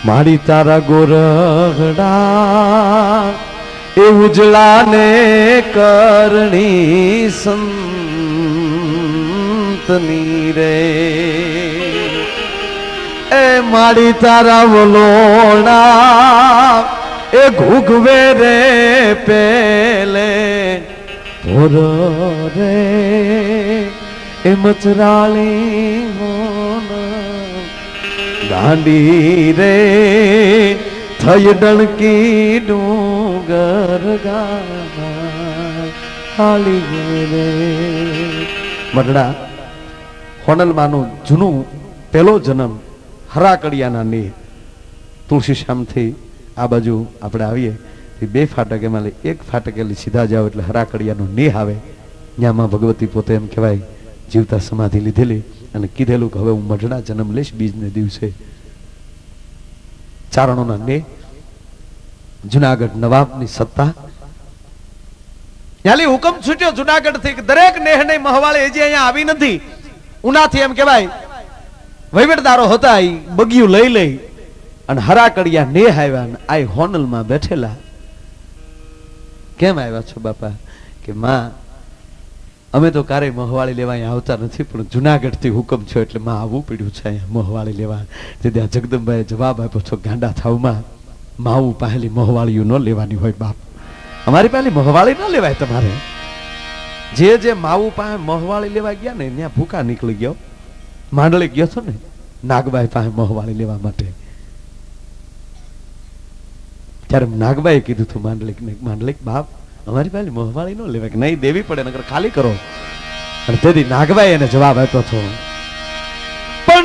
મારી તારા ગોરગડા એ ઉજળા ને કરણી સંતની રે એ મારી તારા વલોડા એ ઘૂઘવે રે પેલે ભોર રે એ મચરાળી ગાંડી રે થઈ ડણકી ડુંગર ગાલી રે મરડા હોનલમાનું જૂનું પહેલો જન્મ હરાકડિયાના ને તુલસી શ્યામથી આ બાજુ આપણે આવીએ બે ફાટક એમાં એક ફાટક સીધા જાઓ એટલે હરાકડિયાનો નેહ આવે ન્યામાં ભગવતી પોતે એમ કહેવાય જીવતા સમાધિ લીધેલી અને કીધેલું કે હવે હું મઢડા જન્મ લઈશ બીજને દિવસે ચારણોના ને જુનાગઢ નવાબની સત્તા યાલી હુકમ છૂટ્યો જુનાગઢ થી દરેક નેહને મહવાળે હજી અહીંયા આવી નથી ઉનાથી એમ કહેવાય વહીવટદારો હતા એ બગિયું લઈ લઈ અને હરાકડિયા નેહ આવ્યા અને આ હોનલમાં બેઠેલા કેમ આવ્યા છો બાપા કે માં અમે તો ક્યારેય મહવાળી લેવા અહીંયા આવતા નથી પણ જુનાગઢ થી હુકમ છો એટલે માં આવવું પડ્યું છે અહીંયા મહવાળી લેવા ત્યાં જગદંબાએ જવાબ આપ્યો છો ગાંડા થાવમાં માવું પહેલી મહવાળીઓ ન લેવાની હોય બાપ અમારી પહેલી મહવાળી ન લેવાય તમારે જે માવું પાસે મહવાળી લેવા ગયા ને ત્યાં ભૂકા નીકળી ગયો માંડળી ગયો છો ને નાગબાઈ પાસે મહવાળી લેવા માટે ત્યારે નાગબાઈએ કીધું હતું માંડલિક બાપ અમારી પહેલી મહવાળી ન લેવાય કે નહીં દેવી પડે નકર ખાલી કરો અને તેથી નાગબાઈ એને જવાબ આપ્યો હતો પણ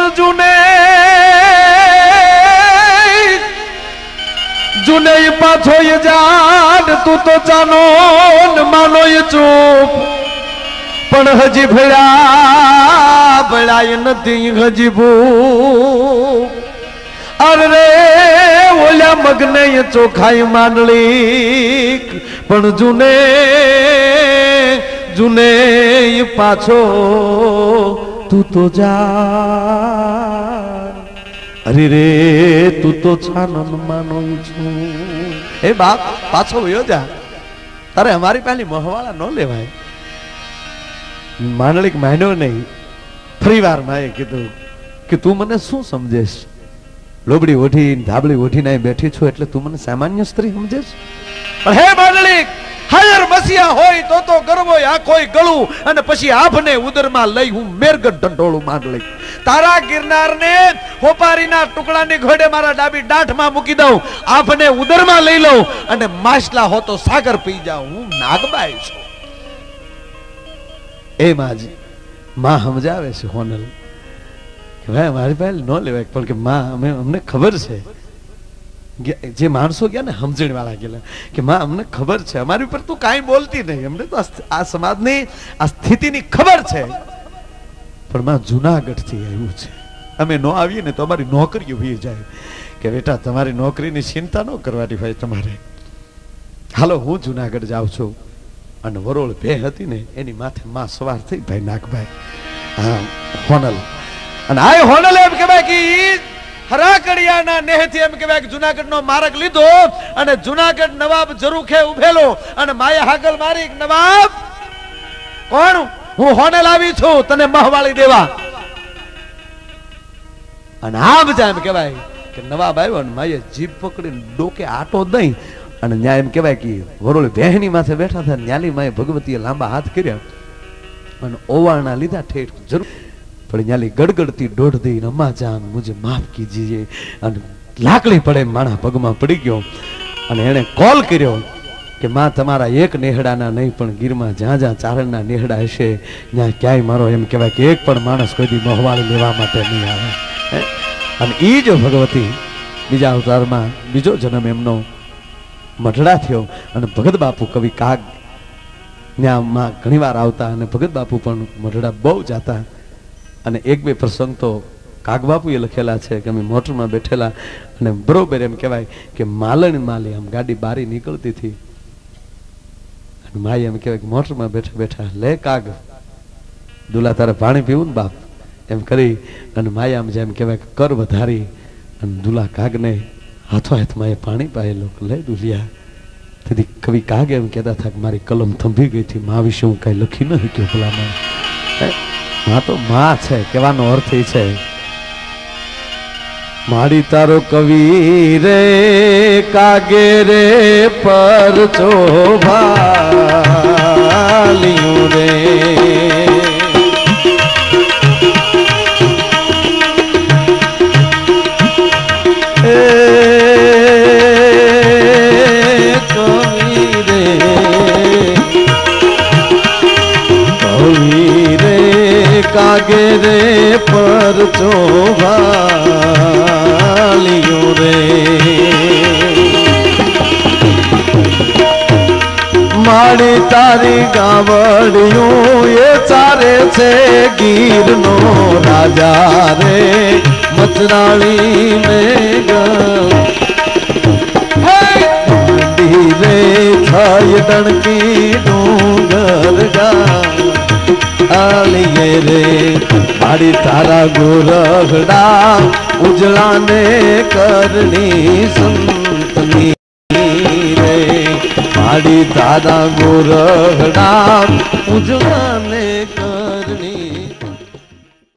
જુને પાછો જાડ તું તો ચાનો માનો ચૂપ પણ હજી ભળાય નથી હજી ભૂ અરે ઓલા મગને ચોખાઈ માંડળી પણ જુને પાછો તું તો જા અરે રે તું તો છાનન માનો છું એ બાપ પાછો વયો જા તારે અમારી પહેલી મહવાળા ન લેવાય માંડલિક માન્યો નહીં ફરી વાર માએ કીધું કે તું મને શું સમજેશ લોબડી ઓઢી ધાબળી ઓઢીને બેઠી છું એટલે તું મને સામાન્ય સ્ત્રી સમજેશ પણ હે માંડલિક હાયર મસિયા હોય તો ગરબો આખોય ગળું અને પછી આભને ઉદરમાં લઈ હું મેરગઢ ઢંઢોળું માંડલિક તારા ગિરનારને હોપારીના ટુકડાની ઘોડે મારા ડાબી દાંઠમાં મૂકી દઉં આભને ઉદરમાં લઈ લઉં અને માછલા હો તો સાગર પી જાઉં હું નાગબાઈ છું એ માજી માં સમજાવે છે હોનલ કે ભાઈ મારી પાસે ન લેવાય પણ કે માં અમને ખબર છે જે માણસો ગયા ને સમજણ વાળા ગયેલા કે માં અમને ખબર છે અમારી ઉપર તું કાંઈ બોલતી નહીં અમને તો આ સમાજની આ સ્થિતિની ખબર છે પણ માં જુનાગઢ થી આવ્યું છે અમે ન આવીએ ને તો અમારી નોકરીઓ વી જાય કે બેટા તમારી નોકરીની ચિંતા ન કરવાની હોય તમારે હાલો હું જુનાગઢ જાઉં છું અને વરોળ ભે હતી ને એની માથે માં સવાર થઈ ભાઈ નાગભાઈ હા હોનલ અને આ હોનલ એમ કહેવાય કે હરાકડિયાના નેહથી એમ કહેવાય કે જુનાગઢનો માર્ગ લીધો અને જુનાગઢ નવાબ જરૂખે ઉભેલો અને માયા હાકલ મારી નવાબ કોણ હું હોનલ આવી છું તને મહવાળી દેવા અને આ બધા એમ કહેવાય કે નવાબ આવ્યો અને માયે જીભ પકડીને ડોકે આટો દઈ અને ન્યા એમ કહેવાય કે વરોળી બહેની માથે બેઠા હતા ન્યાલી માએ ભગવતીએ લાંબા હાથ કર્યા અને ઓવાળના લીધા ઠેઠ જરૂર પણ ન્યાલી ગડગડતી દોઢ દઈ અમ્મા જાન મુજે માફ કીજીએ અને લાકડી પડે માણા પગમાં પડી ગયો અને એને કોલ કર્યો કે માં તમારા એક નેહડાના નહીં પણ ગીરમાં જ્યાં જ્યાં ચારણના નેહડા હશે ત્યાં ક્યાંય મારો એમ કહેવાય કે એક પણ માણસ કોઈ દી મહવાળી લેવા માટે નહીં આવે અને એ જો ભગવતી બીજા અવતારમાં બીજો જન્મ એમનો મઢડા થયો અને ભગત બાપુ કવિ કાગ ત્યાં ઘણી વાર આવતા અને ભગત બાપુ પણ મઢડા બહુ જતા અને એક બે પ્રસંગ તો કાગબાપુએ લખેલા છે કે અમે મોટરમાં બેઠેલા અને બરોબર એમ કહેવાય કે માલણ માલી આમ ગાડી બારી નીકળતી હતી અને માઈ એમ કહેવાય કે મોટરમાં બેઠા બેઠા લે કાગ દુલા તારે પાણી પીવું ને બાપ એમ કરી અને માયા આમ જેમ કહેવાય કે કર વધારી અને દુલા કાગને હાથો હાથમાં એ પાણી પાયેલો લઈ દુલિયા તેથી કવિ કાગ એમ કહેતા હતા કે મારી કલમ થંભી ગઈ હતી, મા વિશે હું કાંઈ લખી ન શક્યો. ભલામાં મા તો મા છે કહેવાનો અર્થ એ છે મારી તારો કવિ રે કાગે રે પર ચોભાલિયું રે કાગે રે પર ચોભાલિયું રે મારી તારી ગાવડિયું એ ચારે છે ગીરનો રાજા રે મચરાળી ને ગંડી રે છય ડણકી ડુંગર ગા આલિયે રે મારી તારા ગોરખડા ઉજળાને કરણી સંતની રે મારી તારા ગોરખડા ઉજળાને